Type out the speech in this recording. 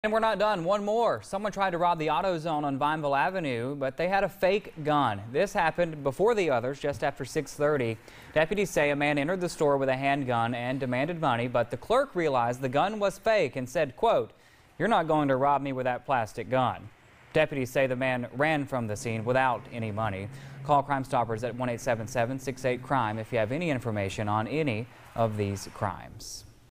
And we're not done. One more. Someone tried to rob the AutoZone on Vineville Avenue, but they had a fake gun. This happened before the others, just after 6:30. Deputies say a man entered the store with a handgun and demanded money, but the clerk realized the gun was fake and said, quote, "You're not going to rob me with that plastic gun." Deputies say the man ran from the scene without any money. Call Crime Stoppers at 1-877-68-CRIME if you have any information on any of these crimes.